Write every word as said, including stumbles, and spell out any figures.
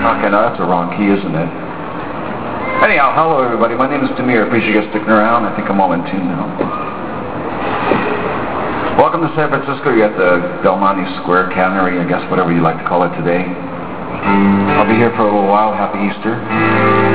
Okay, now that's a wrong key, isn't it? Anyhow, hello everybody. My name is Demir. Appreciate you guys sticking around. I think I'm all in tune now. Welcome to San Francisco. You're at the Belmonte Square Cannery, I guess, whatever you like to call it today. I'll be here for a little while. Happy Easter.